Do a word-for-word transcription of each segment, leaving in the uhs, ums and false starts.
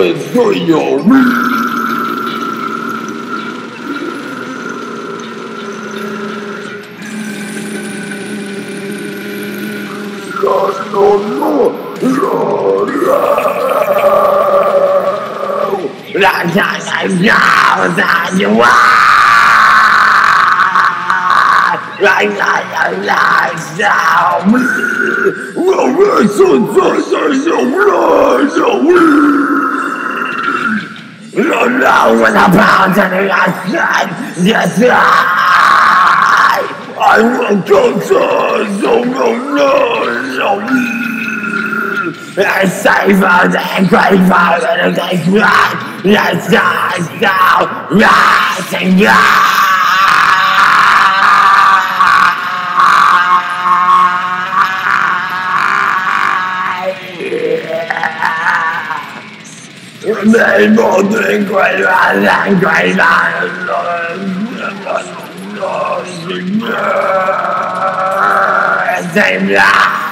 会最有力。让他来表达你我，让他来消灭，我们存在的有了有力。让让我的跑在那个山也在，爱我更加有了有力。而西方的规范的改变，让大家让怎样？美梦的规范，让规范的怎样？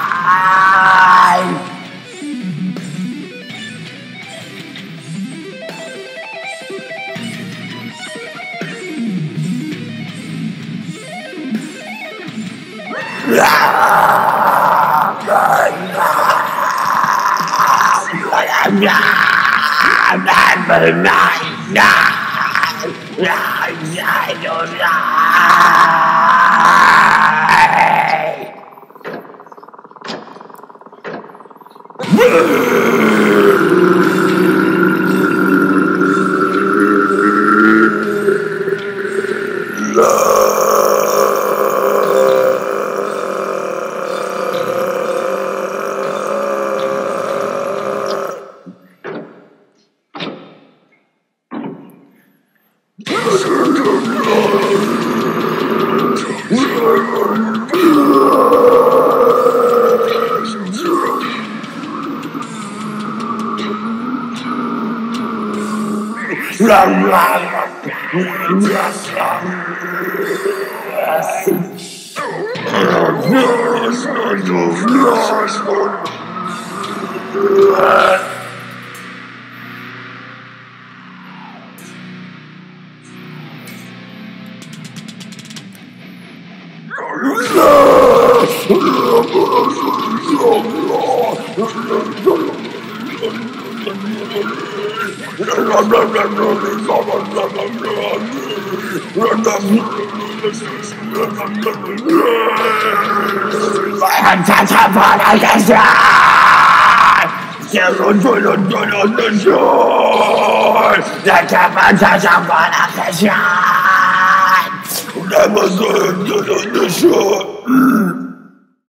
他他把那个山，陷入最人最人的山，让他把他他把那个山，那么最人最人的山。